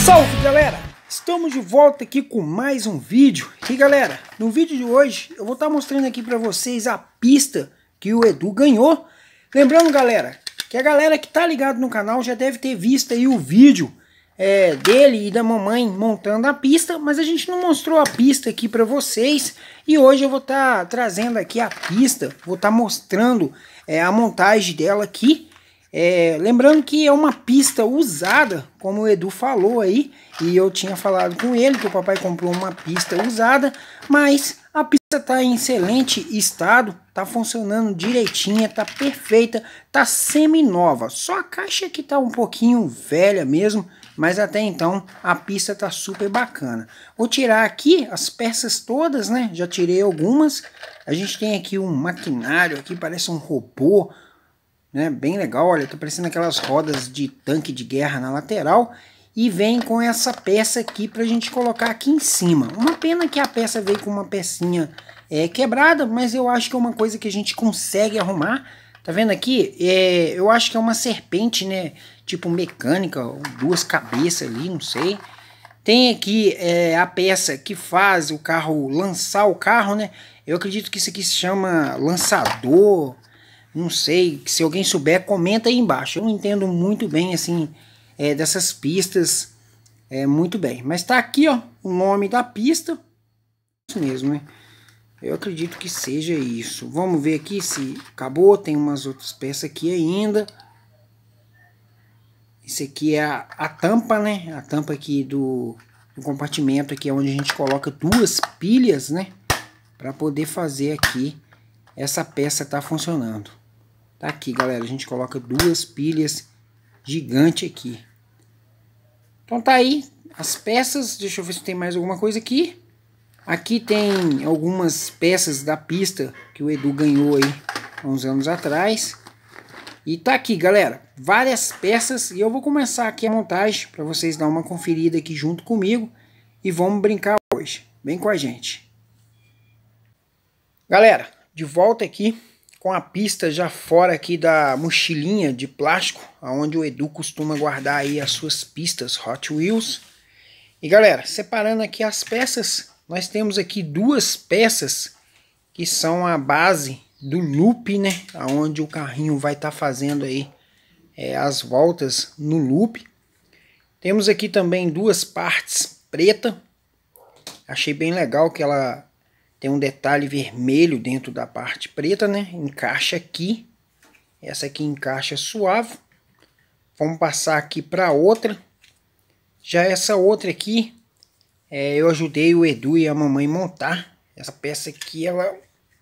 Salve galera, estamos de volta aqui com mais um vídeo. E galera, no vídeo de hoje eu vou estar mostrando aqui para vocês a pista que o Edu ganhou. Lembrando galera, que a galera que tá ligado no canal já deve ter visto aí o vídeo dele e da mamãe montando a pista, mas a gente não mostrou a pista aqui para vocês. E hoje eu vou estar trazendo aqui a pista, vou estar mostrando a montagem dela aqui. Lembrando que é uma pista usada, como o Edu falou aí, e eu tinha falado com ele que o papai comprou uma pista usada, mas a pista está em excelente estado, está funcionando direitinha, está perfeita, está semi-nova, só a caixa que está um pouquinho velha mesmo, mas até então a pista está super bacana. Vou tirar aqui as peças todas, né? Já tirei algumas. A gente tem aqui um maquinário aqui, parece um robô, né, bem legal, olha, tá parecendo aquelas rodas de tanque de guerra na lateral. E vem com essa peça aqui pra gente colocar aqui em cima. Uma pena que a peça veio com uma pecinha quebrada, mas eu acho que é uma coisa que a gente consegue arrumar. Tá vendo aqui? Eu acho que é uma serpente, né, tipo mecânica, duas cabeças ali, não sei. Tem aqui a peça que faz o carro lançar o carro, né. Eu acredito que isso aqui se chama lançador. Não sei, se alguém souber, comenta aí embaixo. Eu não entendo muito bem, assim, dessas pistas, muito bem. Mas tá aqui, ó, o nome da pista. Isso mesmo, né? Eu acredito que seja isso. Vamos ver aqui se acabou. Tem umas outras peças aqui ainda. Isso aqui é a tampa, né? A tampa aqui do compartimento aqui, é onde a gente coloca duas pilhas, né? Para poder fazer aqui essa peça tá funcionando. Tá aqui, galera, a gente coloca duas pilhas gigantes aqui. Então tá aí as peças. Deixa eu ver se tem mais alguma coisa aqui. Aqui tem algumas peças da pista que o Edu ganhou aí há uns anos atrás. E tá aqui, galera, várias peças. E eu vou começar aqui a montagem para vocês dar uma conferida aqui junto comigo. E vamos brincar hoje. Vem com a gente. Galera, de volta aqui com a pista já fora aqui da mochilinha de plástico, onde o Edu costuma guardar aí as suas pistas Hot Wheels. E galera, separando aqui as peças, nós temos aqui duas peças que são a base do loop, né? Onde o carrinho vai estar fazendo aí as voltas no loop. Temos aqui também duas partes preta. Achei bem legal que ela tem um detalhe vermelho dentro da parte preta, né? Encaixa aqui. Essa aqui encaixa suave. Vamos passar aqui para outra. Já essa outra aqui, eu ajudei o Edu e a mamãe montar. Essa peça aqui, ela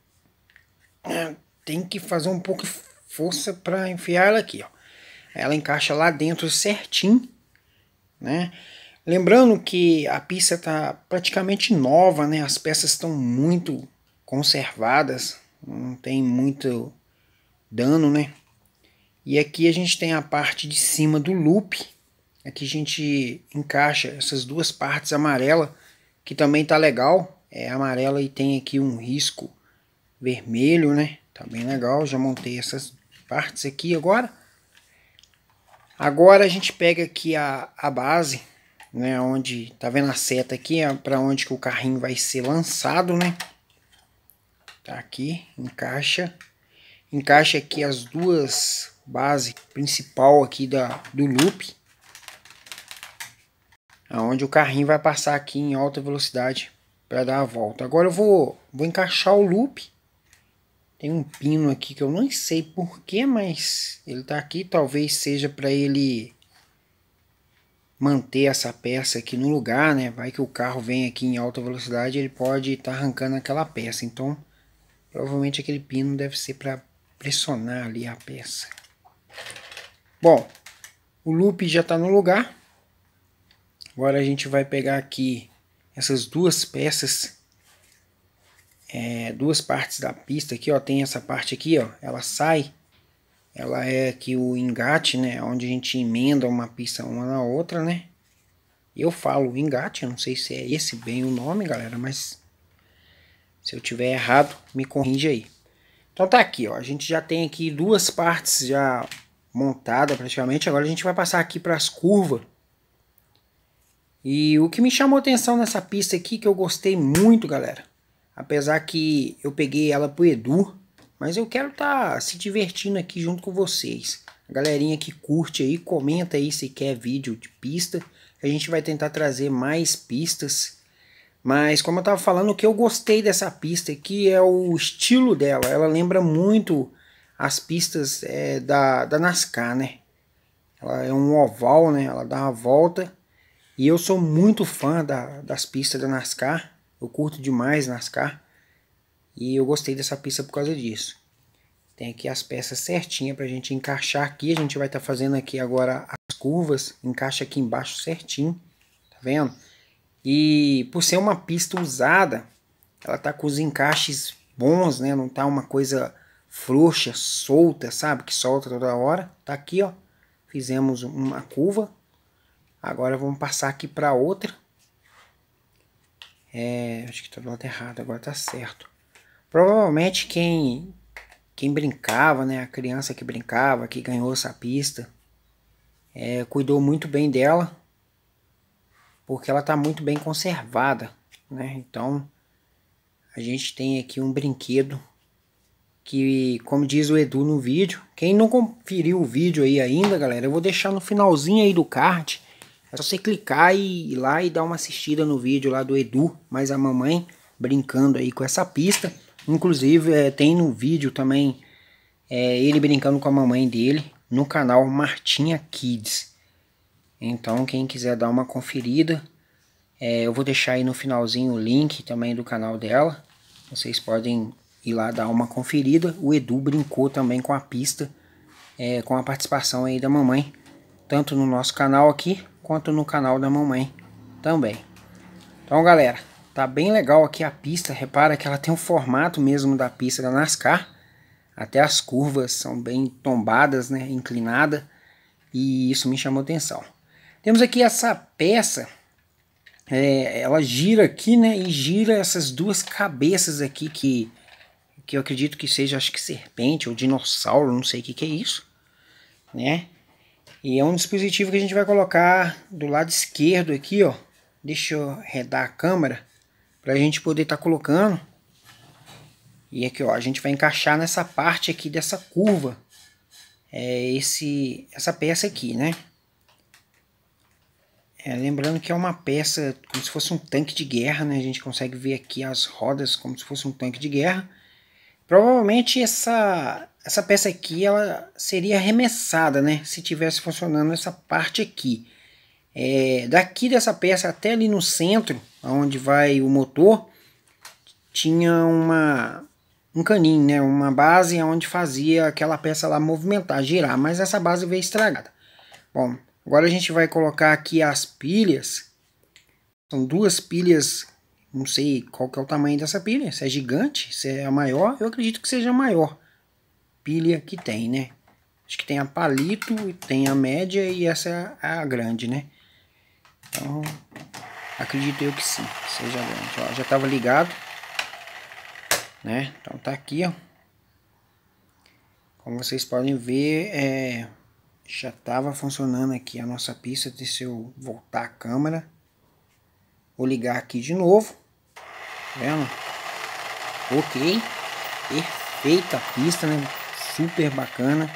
tem que fazer um pouco de força para enfiar ela aqui, ó. Ela encaixa lá dentro certinho, né? Lembrando que a pista está praticamente nova, né? As peças estão muito conservadas, não tem muito dano, né? E aqui a gente tem a parte de cima do loop. Aqui a gente encaixa essas duas partes amarela, que também tá legal. É amarela e tem aqui um risco vermelho, né? Tá bem legal, já montei essas partes aqui agora. Agora a gente pega aqui a base, né, onde tá vendo a seta aqui, para onde que o carrinho vai ser lançado, né? Tá aqui, encaixa aqui as duas bases principal aqui do loop, aonde o carrinho vai passar aqui em alta velocidade para dar a volta. Agora eu vou encaixar o loop. Tem um pino aqui que eu não sei porquê, mas ele tá aqui, talvez seja para ele manter essa peça aqui no lugar, né? Vai que o carro vem aqui em alta velocidade, ele pode estar arrancando aquela peça. Então, provavelmente aquele pino deve ser para pressionar ali a peça. Bom, o loop já está no lugar. Agora a gente vai pegar aqui essas duas peças, duas partes da pista aqui, ó. Tem essa parte aqui, ó, ela sai. Ela é aqui o engate, né? Onde a gente emenda uma pista uma na outra, né? Eu falo engate, eu não sei se é esse bem o nome, galera, mas se eu tiver errado, me corrige aí. Então tá aqui, ó. A gente já tem aqui duas partes já montadas praticamente. Agora a gente vai passar aqui para as curvas. E o que me chamou atenção nessa pista aqui, que eu gostei muito, galera, apesar que eu peguei ela pro Edu, mas eu quero estar se divertindo aqui junto com vocês. A galerinha que curte aí, comenta aí se quer vídeo de pista. A gente vai tentar trazer mais pistas. Mas como eu tava falando, o que eu gostei dessa pista aqui é o estilo dela. Ela lembra muito as pistas da NASCAR, né? Ela é um oval, né? Ela dá uma volta. E eu sou muito fã das pistas da NASCAR. Eu curto demais NASCAR. E eu gostei dessa pista por causa disso. Tem aqui as peças certinhas pra gente encaixar aqui. A gente vai estar fazendo aqui agora as curvas. Encaixa aqui embaixo certinho. Tá vendo? E por ser uma pista usada, ela tá com os encaixes bons, né? Não tá uma coisa frouxa, solta, sabe? Que solta toda hora. Tá aqui, ó. Fizemos uma curva. Agora vamos passar aqui para outra. Acho que tá do lado errado, agora tá certo. Provavelmente quem brincava, né? A criança que brincava, que ganhou essa pista, cuidou muito bem dela. Porque ela tá muito bem conservada, né? Então, a gente tem aqui um brinquedo que, como diz o Edu no vídeo, quem não conferiu o vídeo aí ainda, galera, eu vou deixar no finalzinho aí do card. É só você clicar e ir lá e dar uma assistida no vídeo lá do Edu, mais a mamãe, brincando aí com essa pista. Inclusive, tem no vídeo também ele brincando com a mamãe dele no canal Martinha Kids. Então, quem quiser dar uma conferida, eu vou deixar aí no finalzinho o link também do canal dela. Vocês podem ir lá dar uma conferida. O Edu brincou também com a pista, com a participação aí da mamãe, tanto no nosso canal aqui, quanto no canal da mamãe também. Então, galera, tá bem legal aqui a pista. Repara que ela tem o formato mesmo da pista da NASCAR. Até as curvas são bem tombadas, né, inclinada. E isso me chamou atenção. Temos aqui essa peça, ela gira aqui, né, e gira essas duas cabeças aqui que eu acredito que seja, acho que serpente ou dinossauro, não sei o que é isso, né? E é um dispositivo que a gente vai colocar do lado esquerdo aqui, ó. Deixa eu arredar a câmera para a gente poder estar colocando. E aqui, ó, a gente vai encaixar nessa parte aqui dessa curva, essa peça aqui, né? Lembrando que é uma peça como se fosse um tanque de guerra, né? A gente consegue ver aqui as rodas como se fosse um tanque de guerra. Provavelmente essa peça aqui ela seria arremessada, né? Se tivesse funcionando essa parte aqui. Daqui dessa peça até ali no centro, onde vai o motor, tinha um caninho, né? Uma base onde fazia aquela peça lá movimentar, girar. Mas essa base veio estragada. Bom, agora a gente vai colocar aqui as pilhas. São duas pilhas, não sei qual que é o tamanho dessa pilha, se é gigante, se é a maior, eu acredito que seja a maior pilha que tem, né? Acho que tem a palito, tem a média e essa é a grande, né? Então, acredito eu que sim, seja grande. Ó, já estava ligado, né? Então tá aqui, ó. Como vocês podem ver, já estava funcionando aqui a nossa pista. Deixa eu voltar a câmera. Vou ligar aqui de novo. Tá vendo? Ok. Perfeita a pista, né? Super bacana.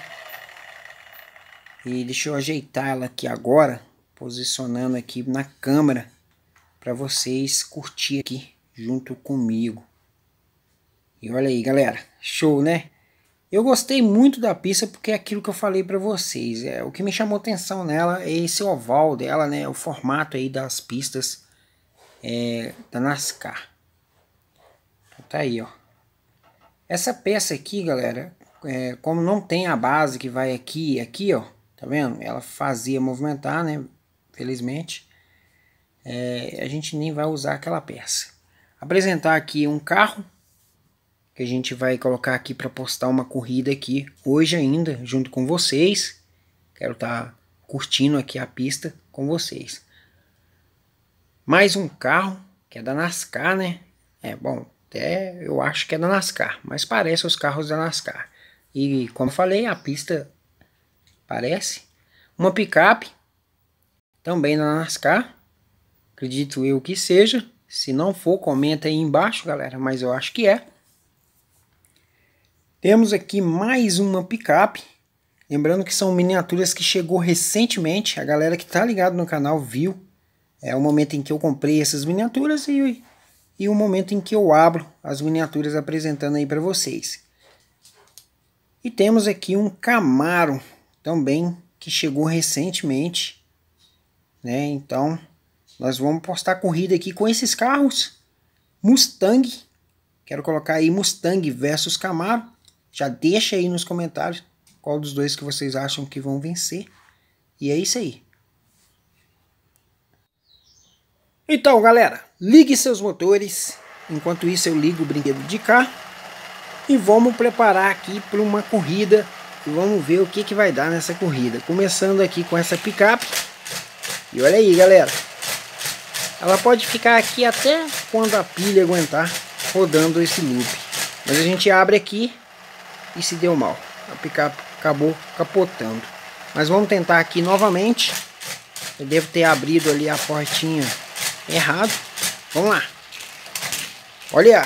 E deixa eu ajeitar ela aqui agora. Posicionando aqui na câmera. Para vocês curtir aqui junto comigo. E olha aí, galera. Show, né? Eu gostei muito da pista porque é aquilo que eu falei para vocês. O que me chamou atenção nela é esse oval dela, né? O formato aí das pistas da NASCAR. Então, tá aí, ó. Essa peça aqui, galera, como não tem a base que vai aqui e aqui, ó. Tá vendo? Ela fazia movimentar, né? Felizmente. A gente nem vai usar aquela peça. Apresentar aqui um carro que a gente vai colocar aqui para postar uma corrida aqui hoje ainda, junto com vocês. Quero estar curtindo aqui a pista com vocês. Mais um carro, que é da NASCAR, né? Bom, até eu acho que é da NASCAR, mas parece os carros da NASCAR. E como eu falei, a pista parece. Uma picape, também da NASCAR. Acredito eu que seja. Se não for, comenta aí embaixo, galera, mas eu acho que é. Temos aqui mais uma picape. Lembrando que são miniaturas que chegou recentemente. A galera que tá ligado no canal viu. É o momento em que eu comprei essas miniaturas e o momento em que eu abro as miniaturas apresentando aí para vocês. E temos aqui um Camaro também que chegou recentemente, né? Então nós vamos postar corrida aqui com esses carros. Mustang, quero colocar aí Mustang versus Camaro. Já deixa aí nos comentários qual dos dois que vocês acham que vão vencer. E é isso aí. Então, galera, ligue seus motores. Enquanto isso eu ligo o brinquedo de cá. E vamos preparar aqui para uma corrida. E vamos ver o que vai dar nessa corrida. Começando aqui com essa picape. E olha aí, galera. Ela pode ficar aqui até quando a pilha aguentar rodando esse loop. Mas a gente abre aqui e se deu mal. A picape acabou capotando. Mas vamos tentar aqui novamente. Eu devo ter abrido ali a portinha errado. Vamos lá. Olha.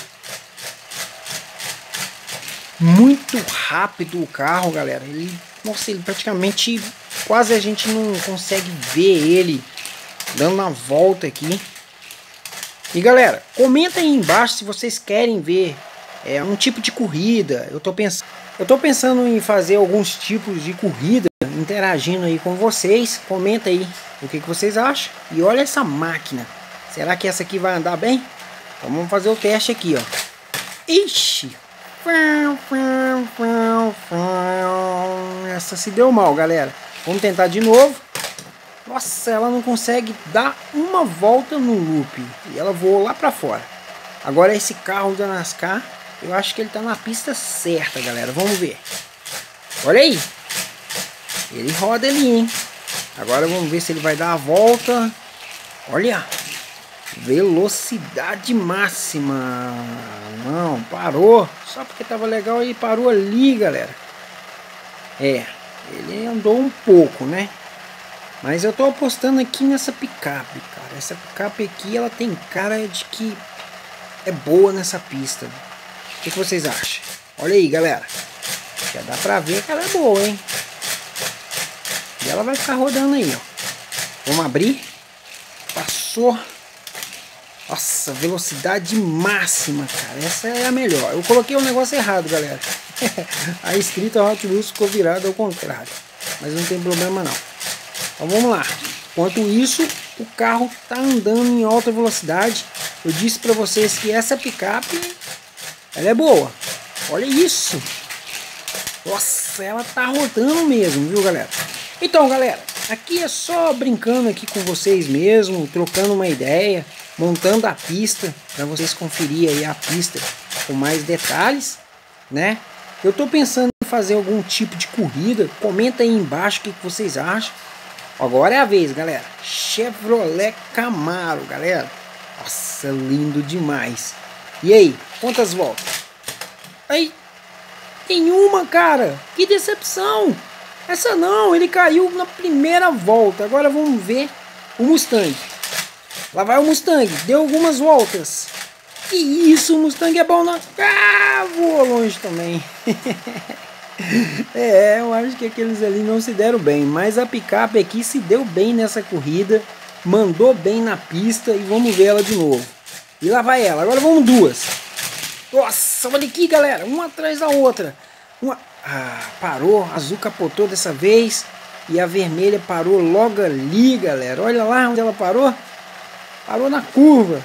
Muito rápido o carro, galera. Nossa, ele praticamente quase a gente não consegue ver ele dando uma volta aqui. E galera, comenta aí embaixo se vocês querem ver um tipo de corrida. Eu tô pensando em fazer alguns tipos de corrida, interagindo aí com vocês. Comenta aí o que vocês acham. E olha essa máquina. Será que essa aqui vai andar bem? Então vamos fazer o teste aqui, ó. Ixi! Essa se deu mal, galera. Vamos tentar de novo. Nossa, ela não consegue dar uma volta no loop. E ela voou lá pra fora. Agora esse carro da NASCAR, eu acho que ele tá na pista certa, galera. Vamos ver. Olha aí. Ele roda ali, hein? Agora vamos ver se ele vai dar a volta. Olha. Velocidade máxima. Não, parou. Só porque tava legal ele parou ali, galera. Ele andou um pouco, né? Mas eu tô apostando aqui nessa picape, cara. Essa picape aqui, ela tem cara de que é boa nessa pista. O que vocês acham? Olha aí, galera. Já dá pra ver que ela é boa, hein? E ela vai ficar rodando aí, ó. Vamos abrir. Passou. Nossa, velocidade máxima, cara. Essa é a melhor. Eu coloquei o negócio errado, galera. A escrita Hot Wheels ficou virada ao contrário. Mas não tem problema não. Então vamos lá. Enquanto isso, o carro tá andando em alta velocidade. Eu disse para vocês que essa picape, ela é boa. Olha isso. Nossa, ela tá rodando mesmo, viu, galera? Então, galera, aqui é só brincando aqui com vocês mesmo, trocando uma ideia, montando a pista, para vocês conferirem aí a pista com mais detalhes, né? Eu tô pensando em fazer algum tipo de corrida. Comenta aí embaixo o que vocês acham. Agora é a vez, galera. Chevrolet Camaro, galera. Nossa, lindo demais. E aí, quantas voltas? Aí, tem uma, cara. Que decepção. Essa não, ele caiu na primeira volta. Agora vamos ver o Mustang. Lá vai o Mustang, deu algumas voltas. Que isso, o Mustang é bom na... Ah, voou longe também. Eu acho que aqueles ali não se deram bem. Mas a picape aqui se deu bem nessa corrida. Mandou bem na pista e vamos ver ela de novo. E lá vai ela, agora vamos duas. Nossa, olha aqui, galera, uma atrás da outra. Parou, a azul capotou dessa vez. E a vermelha parou logo ali, galera. Olha lá onde ela parou. Parou na curva.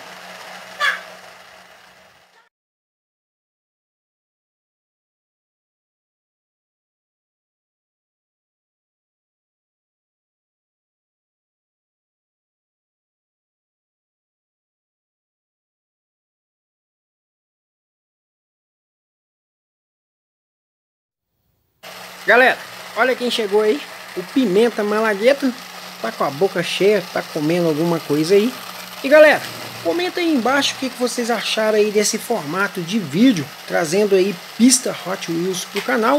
Galera, olha quem chegou aí. O Pimenta Malagueta. Tá com a boca cheia, tá comendo alguma coisa aí. E galera, comenta aí embaixo o que vocês acharam aí desse formato de vídeo, trazendo aí pista Hot Wheels pro canal.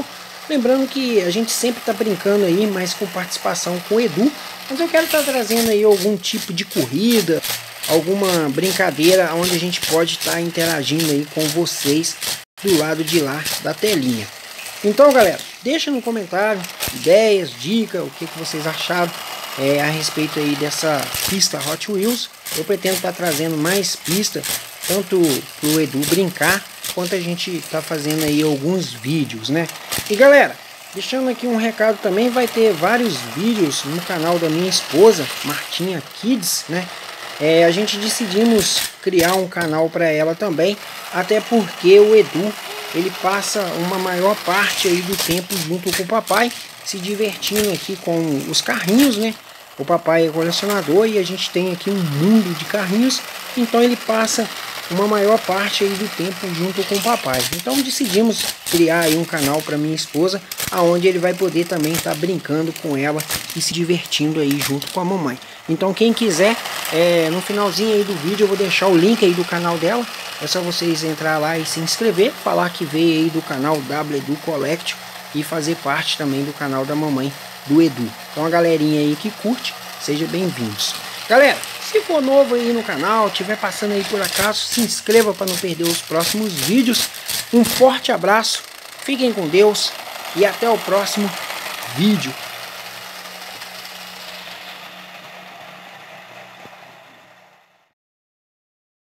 Lembrando que a gente sempre está brincando aí, mas com participação com o Edu. Mas eu quero estar trazendo aí algum tipo de corrida, alguma brincadeira onde a gente pode estar interagindo aí com vocês do lado de lá da telinha. Então, galera, deixa no comentário ideias, dicas, o que vocês acharam a respeito aí dessa pista Hot Wheels. Eu pretendo estar trazendo mais pista, tanto para o Edu brincar, quanto a gente está fazendo aí alguns vídeos, né? E galera, deixando aqui um recado também, vai ter vários vídeos no canal da minha esposa, Martinha Kids, né? A gente decidimos criar um canal para ela também, até porque o Edu, ele passa uma maior parte aí do tempo junto com o papai, se divertindo aqui com os carrinhos, né? O papai é colecionador e a gente tem aqui um mundo de carrinhos, então ele passa uma maior parte aí do tempo junto com o papai. Então decidimos criar aí um canal para minha esposa, aonde ele vai poder também estar brincando com ela e se divertindo aí junto com a mamãe. Então quem quiser, no finalzinho aí do vídeo eu vou deixar o link aí do canal dela. É só vocês entrar lá e se inscrever, falar que veio aí do canal W Edu Collection e fazer parte também do canal da mamãe do Edu. Então a galerinha aí que curte, sejam bem-vindos. Galera, se for novo aí no canal, estiver passando aí por acaso, se inscreva para não perder os próximos vídeos. Um forte abraço, fiquem com Deus e até o próximo vídeo.